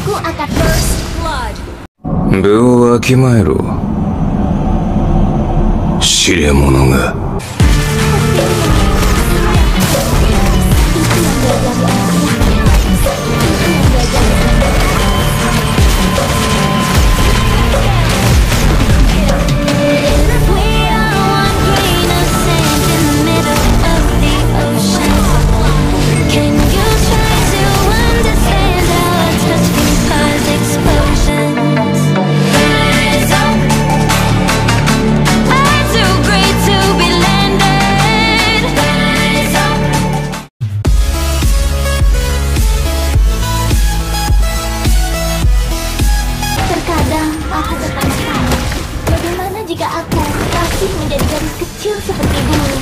Aku akan first blood. 部をわきまえろ。知れ者が。 Menjadi gadis kecil seperti dulu.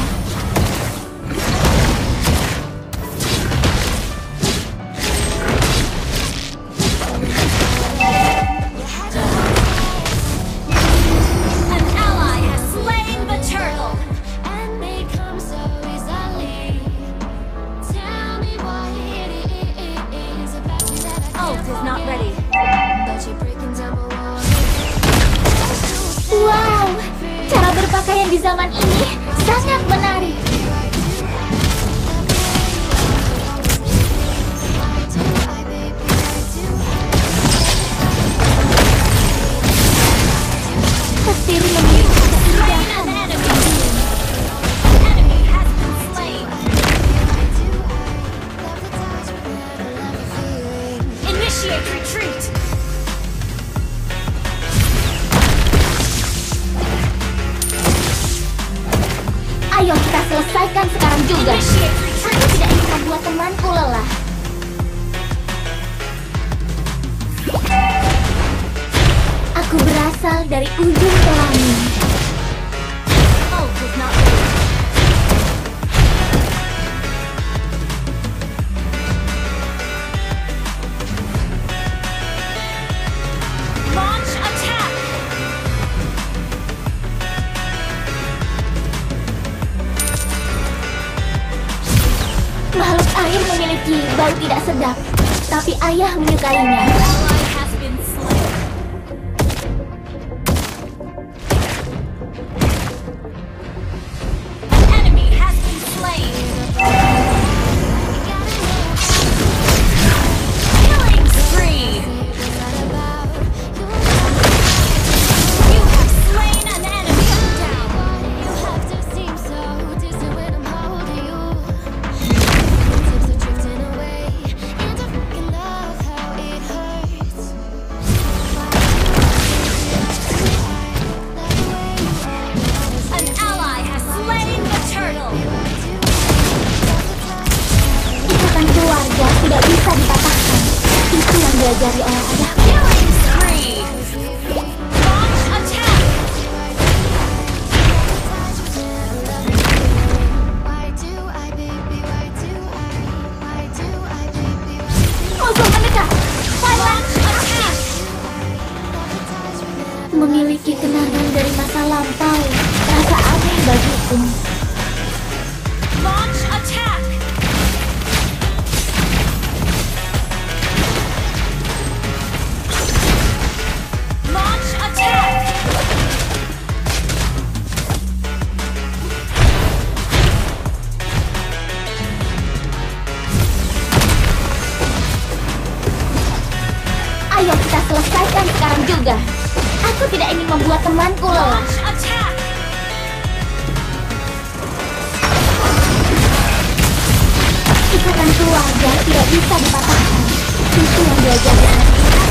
An ally has slain the turtle. And they come so easily. Tell me why it is about you that I Ult is not ready. but you're breaking down my walls. Wow, cara berpakaian di zaman ini sangat menarik. Petir memiliki keindahan. Enemy has been slain. Initiate retreat. Ayo kita selesaikan sekarang juga. Aku tidak ingin membuat temanku lelah. Aku berasal dari ujung pelangi. Ult is not ready. Launch attack. Makhluk air memiliki bau tidak sedap, tapi ayah menyukainya. Ally has been slain. Enemy has been slain. Killing spree. You have slain an enemy. Down. You have to seem so distant when I'm holding you. Tips are drifting away, and I fucking love how it hurts. An ally has slain the turtle. Ikatan keluarga tidak bisa dipatahkan. Itu yang diajari oleh ayah. Killing spree. Launch attack. Musuh mendekat. Launch attack. Memiliki kenangan dari masa lampau, rasa aneh bagiku. Launch attack. Launch attack. Ayo kita selesaikan sekarang juga. Aku tidak ingin membuat temanku lelah. Launch attack. Ikatan keluarga tidak bisa dipatahkan. Itu yang diajari oleh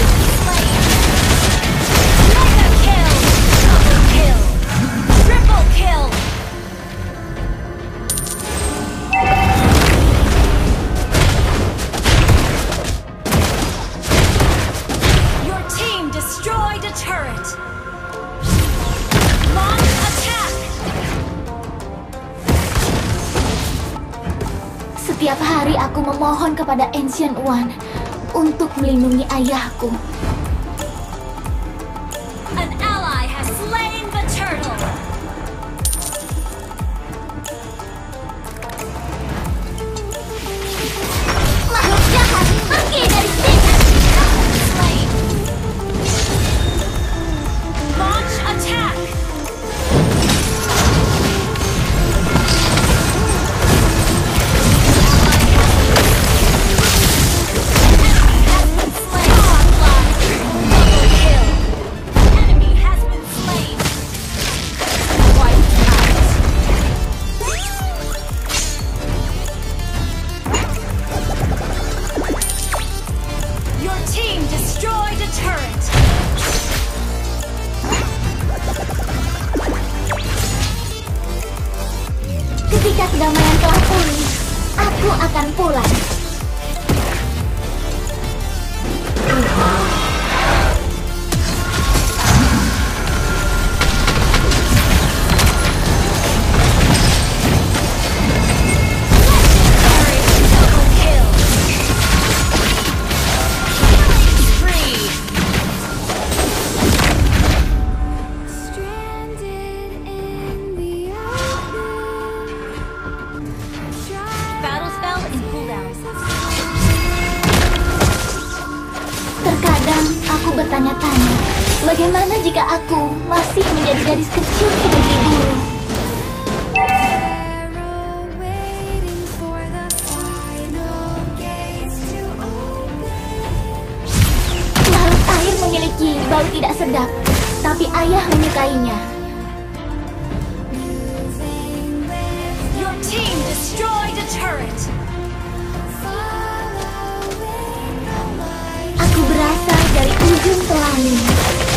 Mega kill. Double kill. Triple kill. Your team destroyed a turret. Launch attack. Setiap hari aku memohon kepada Ancient One untuk melindungi ayahku. An ally has slain the turtle. Makhluk jahat, pergi dari sini! destroyed a turret. Ketika kedamaian telah pulih, aku akan pulang. Double kill. Spree. Stranded in the battle spell in cooldown. Terkadang aku bertanya-tanya, bagaimana jika aku masih menjadi gadis kecil seperti dulu? Waiting for the final gates to open. Laut air memiliki bau tidak sedap, tapi ayah menyukainya. Your team destroyed a turret. Aku berasal dari ujung pelangi.